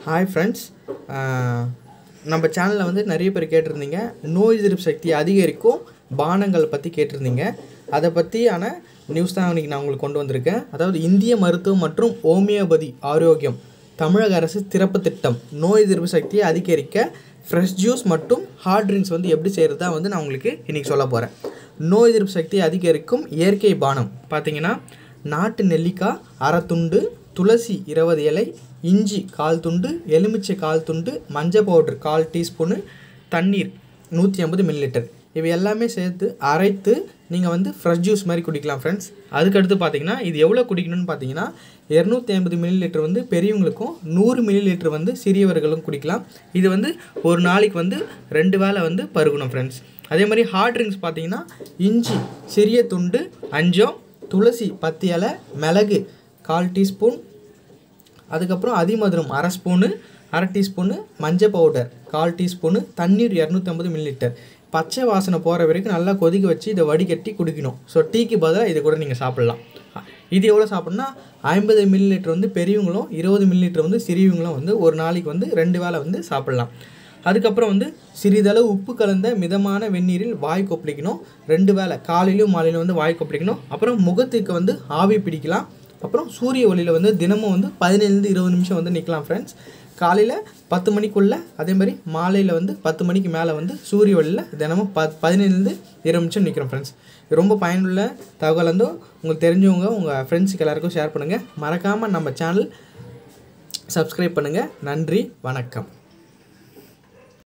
Hi friends, நம்ம சேனலில் வந்து நிறைய பேர் கேட்டிருந்தீங்க. நோய் எதிர்ப்பு சக்தி அதிகரிக்கும் பானங்கள் பற்றி கேட்டிருந்தீங்க. அதை பற்றியான நியூஸ் தான் இன்றைக்கி நான் உங்களுக்கு கொண்டு வந்திருக்கேன். அதாவது இந்திய மருத்துவம் மற்றும் ஹோமியோபதி ஆரோக்கியம் தமிழக அரசு திறப்பு திட்டம் நோய் எதிர்ப்பு சக்தியை அதிகரிக்க ஃப்ரெஷ் ஜூஸ் மற்றும் ஹார்ட் ட்ரிங்க்ஸ் வந்து எப்படி செய்கிறது தான் வந்து நான் உங்களுக்கு இன்றைக்கி சொல்ல போகிறேன். நோய் எதிர்ப்பு சக்தியை அதிகரிக்கும் இயற்கை பானம் பார்த்திங்கன்னா, நாட்டு நெல்லிக்காய் அரை துண்டு, துளசி 20 இலை, இஞ்சி 1/4 துண்டு, எலுமிச்சை 1/4 துண்டு, மஞ்சள் பவுடர் 1/4 டீஸ்பூனு, தண்ணீர் 150 ml. இவை எல்லாமே சேர்த்து அரைத்து நீங்கள் வந்து ஃப்ரெஷ் ஜூஸ் மாதிரி குடிக்கலாம் ஃப்ரெண்ட்ஸ். அதுக்கடுத்து பார்த்தீங்கன்னா, இது எவ்வளோ குடிக்கணும்னு பார்த்தீங்கன்னா 250 ml வந்து பெரியவங்களுக்கும் 100 ml வந்து சிறியவர்களும் குடிக்கலாம். இது வந்து ஒரு நாளைக்கு வந்து 2 வேளை வந்து பருகணும் ஃப்ரெண்ட்ஸ். அதே மாதிரி ஹார்ட் ட்ரிங்க்ஸ் பார்த்தீங்கன்னா, இஞ்சி சிறிய துண்டு 5, துளசி 10 இலை, மிளகு 1/4 டீஸ்பூன், அதுக்கப்புறம் அதிமதுரம் அரை டீஸ்பூனு, மஞ்சள் பவுடர் 1/4 டீஸ்பூனு, தண்ணீர் 250 ml. பச்சை வாசனை போகிற வரைக்கும் நல்லா கொதிக்க வச்சு இதை வடிகட்டி குடிக்கணும். ஸோ டீக்கு பதிலாக இதை கூட நீங்கள் சாப்பிட்லாம். இது எவ்வளோ சாப்பிட்ணுன்னா 50 ml வந்து பெரியவங்களும் 20 ml வந்து சிறியவங்களும் வந்து ஒரு நாளைக்கு வந்து 2 வேளை வந்து சாப்பிட்லாம். அதுக்கப்புறம் வந்து சிறிதளவு உப்பு கலந்த மிதமான வெந்நீரில் வாய் கொப்பளிக்கணும். 2 வேளை காலையிலும் மாலையிலும் வந்து வாய் கொப்பளிக்கணும். அப்புறம் முகத்துக்கு வந்து ஆவி பிடிக்கலாம். அப்புறம் சூரிய ஒளியில் வந்து தினமும் வந்து 15-20 நிமிஷம் வந்து நிற்கலாம் ஃப்ரெண்ட்ஸ். காலையில் 10 மணிக்குள்ளே, அதே மாதிரி மாலையில் வந்து 10 மணிக்கு மேலே வந்து சூரிய ஒளியில் தினமும் 15-20 நிமிஷம் நிற்கிறோம் ஃப்ரெண்ட்ஸ். ரொம்ப பயனுள்ள தகவல் வந்து உங்களுக்கு தெரிஞ்சவங்க உங்கள் ஃப்ரெண்ட்ஸுக்கு எல்லாேருக்கும் ஷேர் பண்ணுங்கள். மறக்காமல் நம்ம சேனல் சப்ஸ்கிரைப் பண்ணுங்கள். நன்றி, வணக்கம்.